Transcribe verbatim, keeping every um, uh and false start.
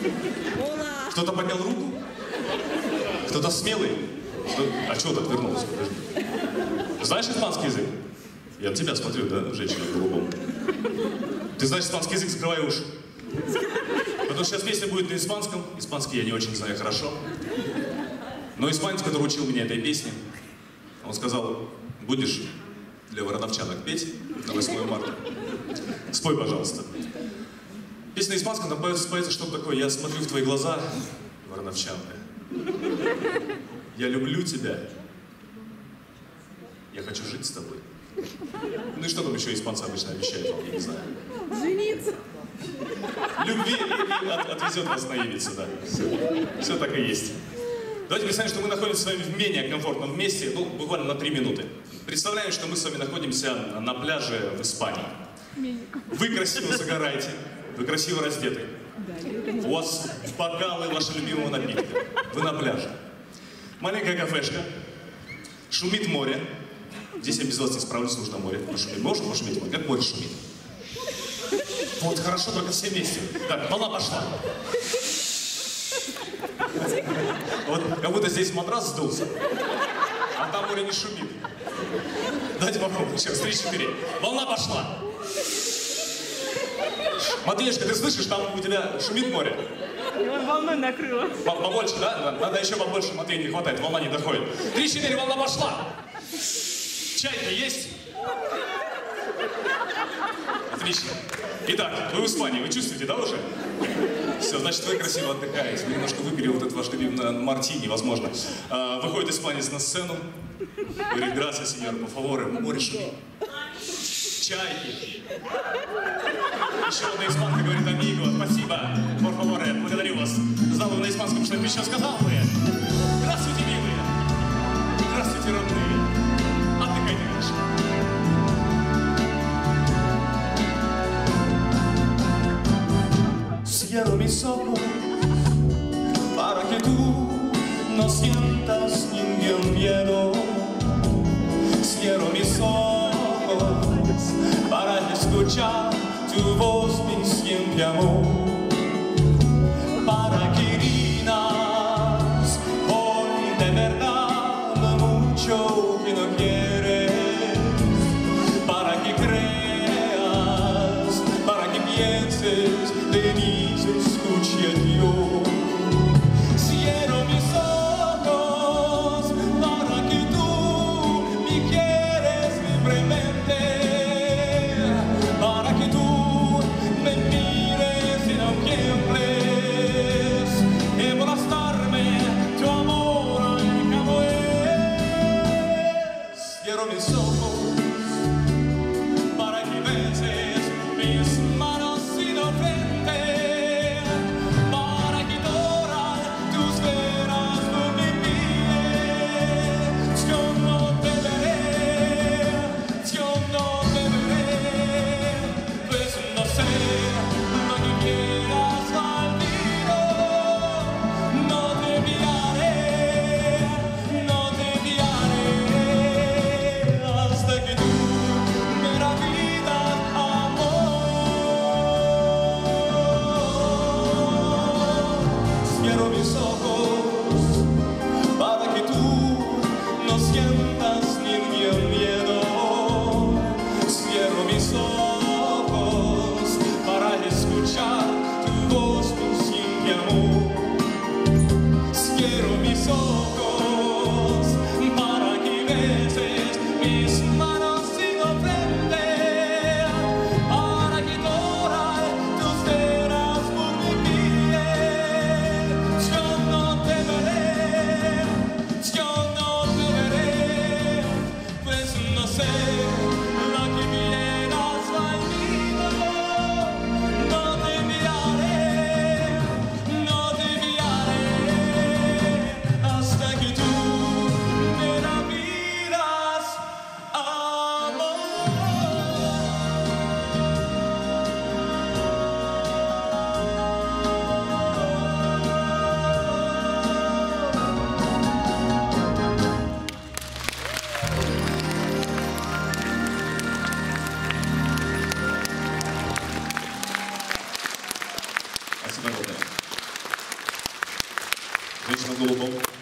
Кто-то поднял руку? Кто-то смелый? Кто... А чего ты отвернулся? Подожди. Знаешь испанский язык? Я на тебя смотрю, да, женщина в голубом? Ты знаешь испанский язык, закрывай уши. Потому что сейчас песня будет на испанском. Испанский я не очень знаю хорошо. Но испанец, который учил меня этой песне, он сказал: будешь для вороновчанок петь на восьмое марта? Спой, пожалуйста. Песня на испанском, там поется, поется что-то такое: я смотрю в твои глаза, вороновчанка. Я люблю тебя. Я хочу жить с тобой. Ну и что там еще испанцы обычно обещают вам, я не знаю. Жениться. Любви и от, отвезет вас на Ивицу, да. Все, все так и есть. Давайте представим, что мы находимся с вами в менее комфортном месте, ну, буквально на три минуты. Представляем, что мы с вами находимся на пляже в Испании. Вы красиво загораете, вы красиво раздеты. У вас бокалы вашего любимого напитка. Вы на пляже. Маленькая кафешка. Шумит море. Здесь я без вас не справлюсь, нужно море пошуметь. Можно пошуметь море? Как море шумит? Вот, хорошо, только все вместе. Так, волна пошла. Вот, как будто здесь матрас сдулся, а там море не шумит. Давайте попробуем. Сейчас, три-четыре. Волна пошла. Матвеюшка, ты слышишь, там у тебя шумит море? Его волной накрыло. Побольше, да? Надо еще побольше, Матвей, не хватает, волна не доходит. Три-четыре, волна пошла. Чайки есть? Отлично. Итак, вы в Испании, вы чувствуете, да, уже? Все, значит, вы красиво отдыхаете. Вы немножко выпили вот этот ваш любимый мартини, возможно. А, выходит испанец на сцену. Говорит: грация, сеньор, по фаворе, море шумит. Чайки. Еще одна испанка говорит: амиго, спасибо, por favore, благодарю вас. Знал бы на испанском, что это еще сказал бы. Здравствуйте, милые. Здравствуйте, родные. Отдыхайте дальше. Cierro mis ojos para que tú no sientas ningún miedo. Cierro mis ojos para escuchar tu voz, mi siempre amor. Para que digas hoy de verdad lo mucho que no quieres. Para que creas, para que pienses de mí. Escuche a Dios. Cierro mis ojos para que tú me quieres libremente, para que tú me mires y no tiembles, y mostrarme tu amor como es. Cierro mis ojos para que beses mis manos inocentes. No Женщина в голубом.